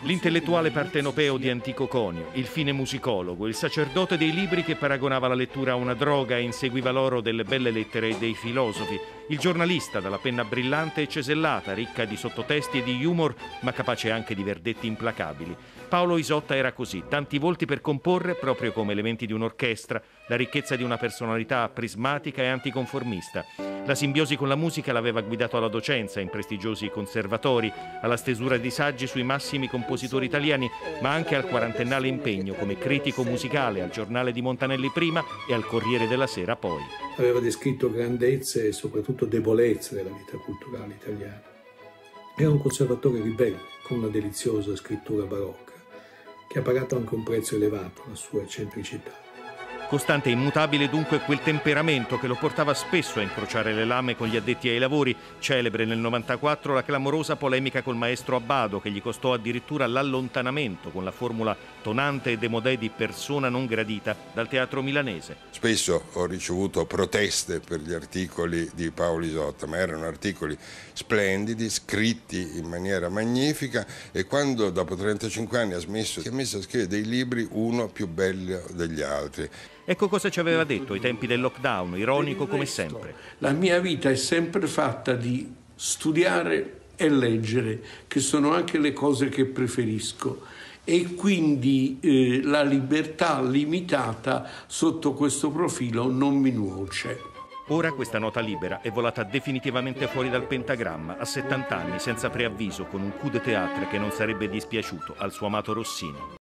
L'intellettuale partenopeo di antico conio, il fine musicologo, il sacerdote dei libri che paragonava la lettura a una droga e inseguiva l'oro delle belle lettere e dei filosofi, il giornalista dalla penna brillante e cesellata, ricca di sottotesti e di humor, ma capace anche di verdetti implacabili. Paolo Isotta era così, tanti volti per comporre, proprio come elementi di un'orchestra, la ricchezza di una personalità prismatica e anticonformista. La simbiosi con la musica l'aveva guidato alla docenza in prestigiosi conservatori, alla stesura di saggi sui massimi compositori italiani, ma anche al quarantennale impegno come critico musicale al Giornale di Montanelli prima e al Corriere della Sera poi. Aveva descritto grandezze e soprattutto debolezze della vita culturale italiana. Era un conservatore ribelle, con una deliziosa scrittura barocca, che ha pagato anche un prezzo elevato alla sua eccentricità. Costante e immutabile dunque quel temperamento che lo portava spesso a incrociare le lame con gli addetti ai lavori, celebre nel 94 la clamorosa polemica col maestro Abbado che gli costò addirittura l'allontanamento con la formula tonante e démodé di persona non gradita dal teatro milanese. Spesso ho ricevuto proteste per gli articoli di Paolo Isotta, ma erano articoli splendidi, scritti in maniera magnifica, e quando dopo 35 anni si è messo a scrivere dei libri, uno più bello degli altri. Ecco cosa ci aveva detto ai tempi del lockdown, ironico come sempre. La mia vita è sempre fatta di studiare e leggere, che sono anche le cose che preferisco, e quindi la libertà limitata sotto questo profilo non mi nuoce. Ora questa nota libera è volata definitivamente fuori dal pentagramma, a 70 anni, senza preavviso, con un coup de théâtre che non sarebbe dispiaciuto al suo amato Rossini.